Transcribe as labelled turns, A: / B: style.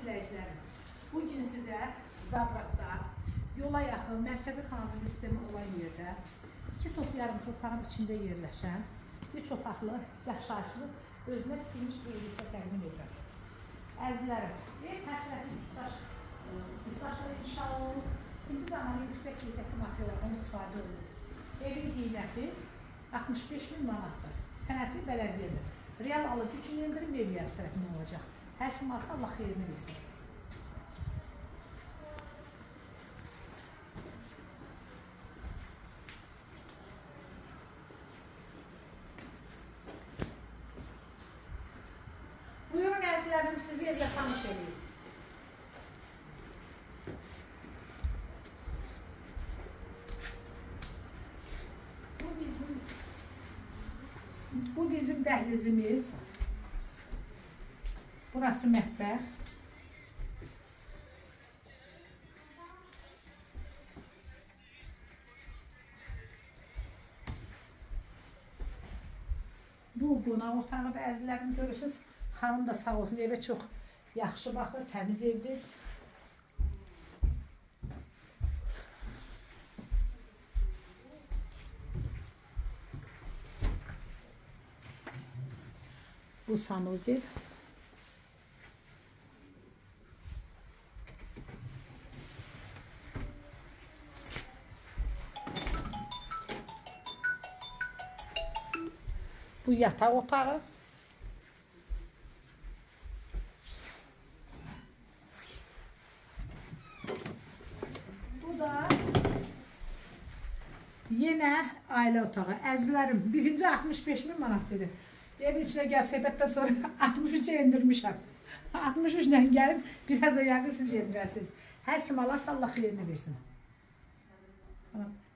A: izləyicilərim, bugün sizə Zabratda yola yaxın mərkəzi kanalizasiya sistemi olan yerdə 2 sot yarım torpağın içində yerləşən 3 otaqlı yaşayışlı özünə tikilmiş bir evlisə təqdim edirəm. Əzizlərim, ev tərəfləsi üstdaşlı inşa olunur, indi zamanı yüksək qiymətli materiallardan istifadə olunur. Evin qiyməti 65.000 manatdır, sənədli bələdiyyədir. Real alıcı üçün endirim evliyəsi tərəfindən olacaq. Hər kim alsa Allah xeyrini versin. Buyurun əzizlərim, sizi evdə tanış edeyim. Bu bizim dəhlizimiz. Burası mətbəx. Bu qonaq otağı da əzizlərim görürsünüz. Xanım da sağ olsun, evə çox yaxşı baxır, təmiz evdir. Bu sanuzel. Bu yataq otağı. Bu da yenə ailə otağı. Əzizlərim, birinci 65.000 manat dedi. Evin içine gəlib söhbətdən sonra 63'e endirmişəm. 63'lə gəlib, biraz da yaqın siz endirəsiniz. Hər kim alarsa Allah xeyrini versin.